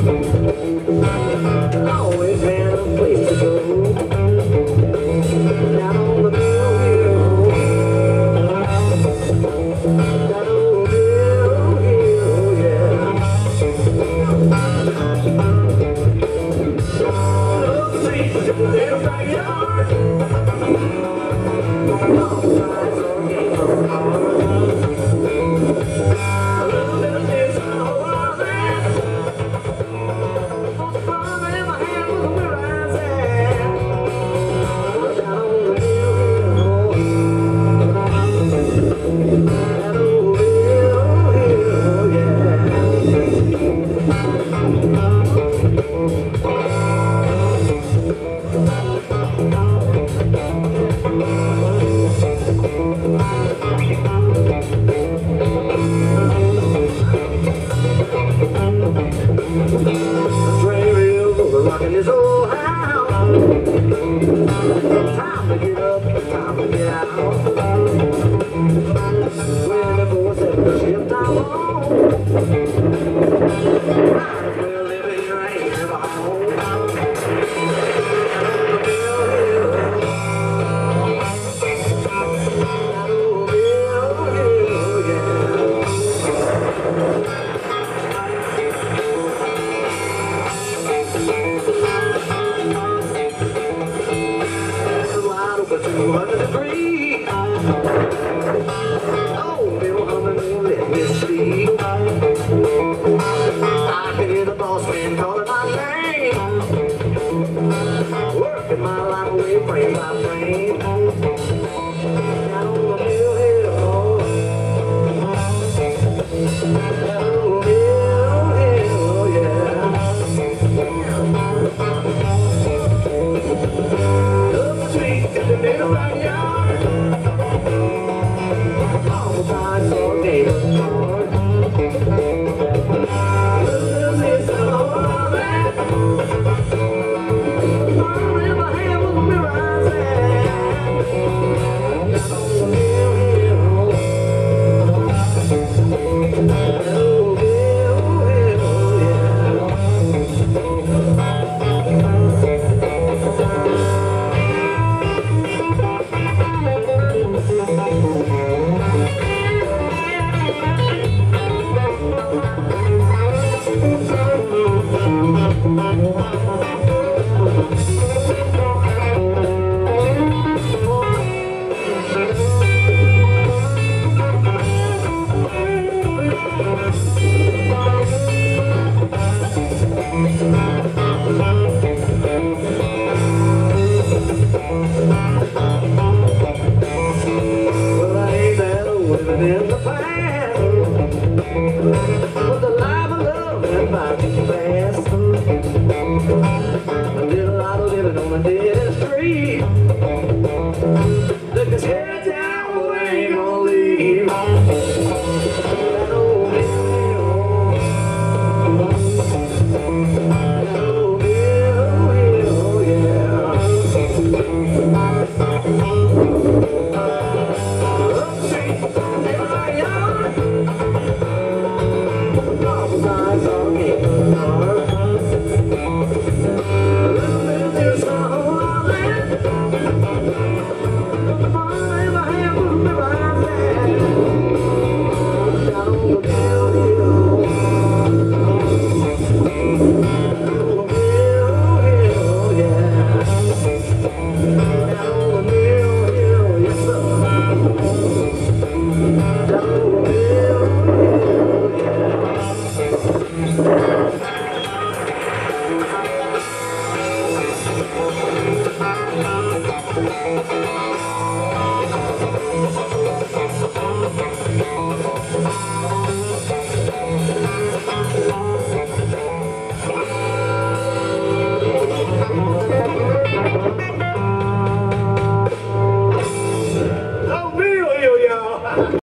Always had a place to go. Down on the mill hill. Down on the mill hill, yeah. Love streets in the little backyard. All sides are game from hard. A little bit of this and a whole lot of that. For the fun in my hand was where I sat. Down on the hill, that old hill, yeah. Rocking this old house. Time to get up, time to get out. 24/7 shift I'm on. Might as well live it right here at home. For 200 degrees. Oh, Bill Humming, let me see. I can hear the boss man calling my name. Working my life away frame by frame. Down on the mill hill. Down on the mill hill, yeah. Up the street in the little backyard. All the sides are game hard. Little this and all of that. All in my hand was where I sat. Down on the mill hill. That old mill hill, yeah. Well, I ain't that old living in the past. But the life of love went by too fast. I did a lot of living on the dead street.